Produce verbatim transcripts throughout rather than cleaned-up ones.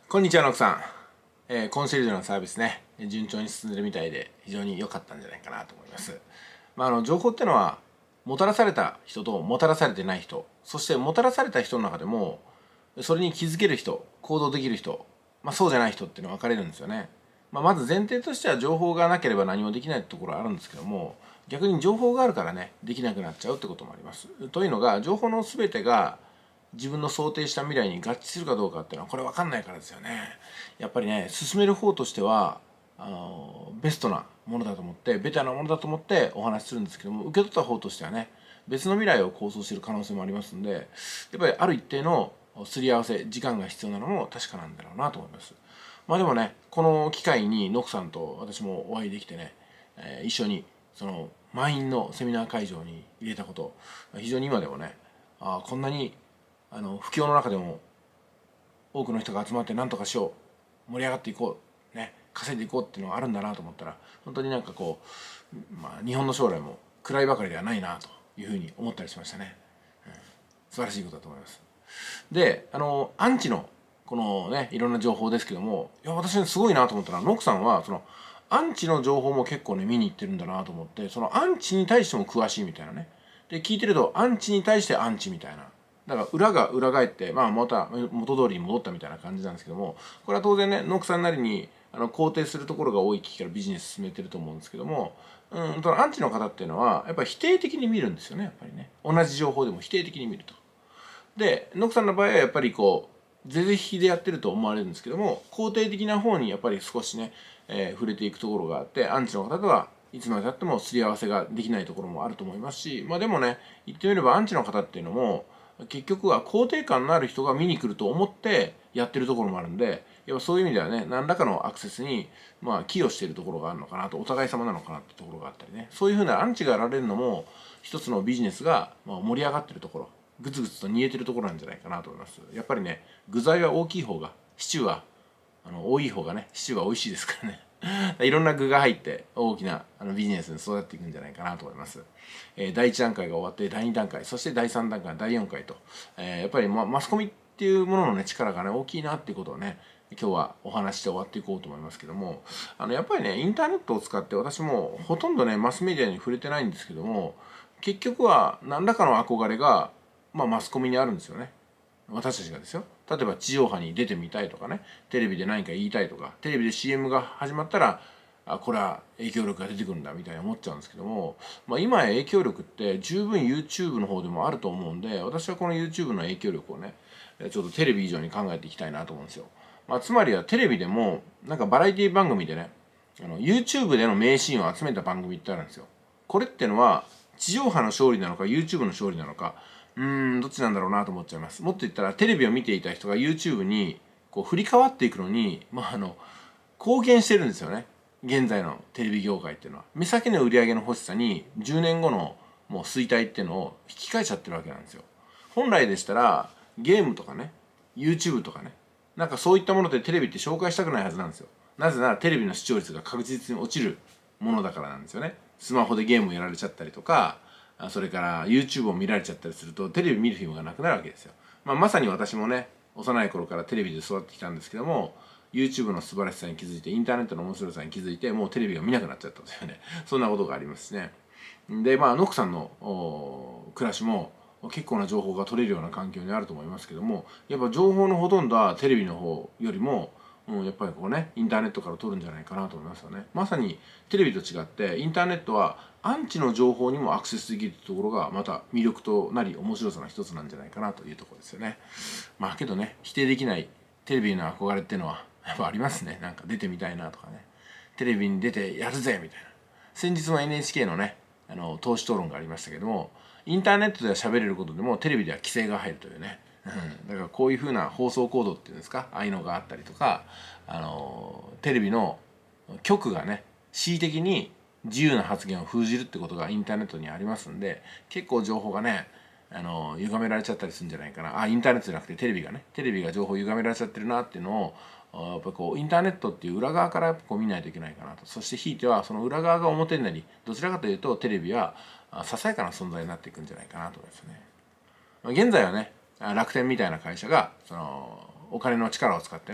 こんにちは、ノクさん。えー、コンシェルジュのサービスね、順調に進んでるみたいで、非常に良かったんじゃないかなと思います。まあ、あの情報ってのは、もたらされた人ともたらされてない人、そしてもたらされた人の中でも、それに気づける人、行動できる人、まあ、そうじゃない人っていうのは分かれるんですよね。まあ、まず前提としては、情報がなければ何もできないところはあるんですけども、逆に情報があるからね、できなくなっちゃうってこともあります。というのが、情報の全てが、自分の想定した未来に合致するかどうかっていうのはこれ分かんないからですよね。やっぱりね、進める方としてはあのベストなものだと思って、ベタなものだと思ってお話しするんですけども、受け取った方としてはね、別の未来を構想している可能性もありますんで、やっぱりある一定のすり合わせ時間が必要なのも確かなんだろうなと思います。まあでもね、この機会にノクさんと私もお会いできてね、えー、一緒にその満員のセミナー会場に入れたこと、非常に今でもね、あこんなにあの不況の中でも多くの人が集まって何とかしよう、盛り上がっていこう、ね、稼いでいこうっていうのがあるんだなと思ったら、本当になんかこう、まあ、日本の将来も暗いばかりではないなというふうに思ったりしましたね、うん、素晴らしいことだと思います。で、あのアンチのこのね、いろんな情報ですけども、いや私ねすごいなと思ったら、ノクさんはそのアンチの情報も結構ね見に行ってるんだなと思って、そのアンチに対しても詳しいみたいなね。で聞いてると、アンチに対してアンチみたいな、だから裏が裏返って、まあ、また元通りに戻ったみたいな感じなんですけども、これは当然ね、ノクさんなりにあの肯定するところが多い機器からビジネス進めてると思うんですけども、うん、そのアンチの方っていうのはやっぱり否定的に見るんですよね。やっぱりね、同じ情報でも否定的に見ると。でノクさんの場合はやっぱりこう是々非でやってると思われるんですけども、肯定的な方にやっぱり少しね、えー、触れていくところがあって、アンチの方とはいつまでたってもすり合わせができないところもあると思いますし、まあでもね、言ってみればアンチの方っていうのも結局は肯定感のある人が見に来ると思ってやってるところもあるんで、やっぱそういう意味ではね、何らかのアクセスにまあ寄与しているところがあるのかなと、お互い様なのかなってところがあったりね、そういうふうなアンチがやられるのも一つのビジネスが盛り上がってるところ、ぐつぐつと煮えてるところなんじゃないかなと思います。やっぱりね、具材は大きい方が、シチューはあの多い方がね、シチューは美味しいですからね。いろんな具が入って大きなあのビジネスに育っていくんじゃないかなと思います。えー、だいいち段階が終わってだいに段階、そしてだいさん段階、だいよんかいと、えー、やっぱり、ま、マスコミっていうものの、ね、力がね大きいなっていうことをね、今日はお話して終わっていこうと思いますけども、あのやっぱりね、インターネットを使って、私もほとんどねマスメディアに触れてないんですけども、結局は何らかの憧れが、まあ、マスコミにあるんですよね。私たちがですよ。例えば地上波に出てみたいとかね、テレビで何か言いたいとか、テレビで シーエム が始まったら、あ、これは影響力が出てくるんだみたいに思っちゃうんですけども、まあ、今や影響力って十分 YouTube の方でもあると思うんで、私はこの YouTube の影響力をね、ちょっとテレビ以上に考えていきたいなと思うんですよ。まあ、つまりはテレビでもなんかバラエティ番組でね、あの YouTube での名シーンを集めた番組ってあるんですよ。これってのは地上波の勝利なのか YouTube の勝利なのか、うーんどっちなんだろうなと思っちゃいます。もっと言ったら、テレビを見ていた人が YouTube にこう振り変わっていくのに、まあ、あの貢献してるんですよね。現在のテレビ業界っていうのは目先の売り上げの欲しさにじゅうねんごのもう衰退っていうのを引き換えちゃってるわけなんですよ。本来でしたらゲームとかね、 YouTube とかね、なんかそういったものでテレビって紹介したくないはずなんですよ。なぜならテレビの視聴率が確実に落ちるものだからなんですよね。スマホでゲームをやられちゃったりとか、それから YouTube を見られちゃったりするとテレビ見る暇がなくなるわけですよ。まあ、まさに私もね、幼い頃からテレビで育ってきたんですけども、 YouTube の素晴らしさに気づいて、インターネットの面白さに気づいて、もうテレビが見なくなっちゃったんですよね。そんなことがありますね。でまあノックさんの暮らしも結構な情報が取れるような環境にあると思いますけども、やっぱ情報のほとんどはテレビの方よりも、うん、やっぱりこうね、インターネットから取るんじゃないかなと思いますよね。まさにテレビと違ってインターネットはアンチの情報にもアクセスできるところがまた魅力となり面白さの一つなんじゃないかなというところですよね。まあけどね、否定できないテレビの憧れっていうのはやっぱありますね。なんか出てみたいなとかね、テレビに出てやるぜみたいな。先日の エヌエイチケー のね、あの党首討論がありましたけども、インターネットでは喋れることでもテレビでは規制が入るというね、うん、だからこういうふうな放送コードっていうんですか、ああいうのがあったりとか、あのテレビの局がね恣意的に自由な発言を封じるってことがインターネットにありますんで、結構情報がね、あの歪められちゃったりするんじゃないかな。あ、インターネットじゃなくてテレビがね、テレビが情報歪められちゃってるなっていうのを、やっぱこうインターネットっていう裏側からやっぱこう見ないといけないかなと。そしてひいてはその裏側が表になり、どちらかというとテレビはささやかな存在になっていくんじゃないかなと思いますね。現在はね、楽天みたいな会社がそのお金の力を使ってね、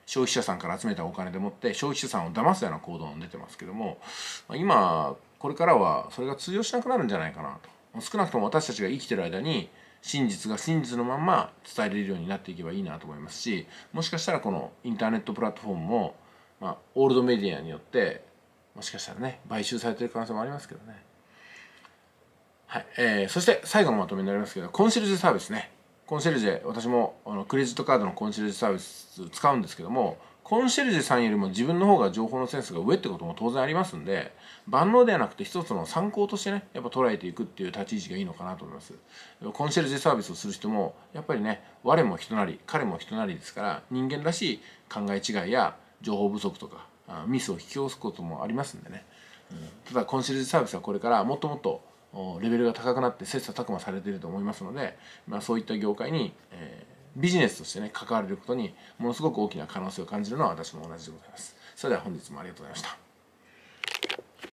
消費者さんから集めたお金でもって消費者さんを騙すような行動に出てますけども、今これからはそれが通用しなくなるんじゃないかなと。少なくとも私たちが生きてる間に真実が真実のまんま伝えれるようになっていけばいいなと思いますし、もしかしたらこのインターネットプラットフォームも、まあ、オールドメディアによってもしかしたらね買収されている可能性もありますけどね。はい、えー、そして最後のまとめになりますけど、コンシェルジュサービスね。コンシェルジュ、私もあのクレジットカードのコンシェルジュサービス使うんですけども、コンシェルジュさんよりも自分の方が情報のセンスが上ってことも当然ありますんで、万能ではなくて一つの参考としてねやっぱ捉えていくっていう立ち位置がいいのかなと思います。コンシェルジュサービスをする人もやっぱりね、我も人なり彼も人なりですから、人間らしい考え違いや情報不足とかミスを引き起こすこともありますんでね、うん、ただコンシェルジュサービスはこれからもっともっとレベルが高くなって切磋琢磨されていると思いますので、まあ、そういった業界に、えー、ビジネスとしてね関われることにものすごく大きな可能性を感じるのは私も同じでございます。それでは本日もありがとうございました。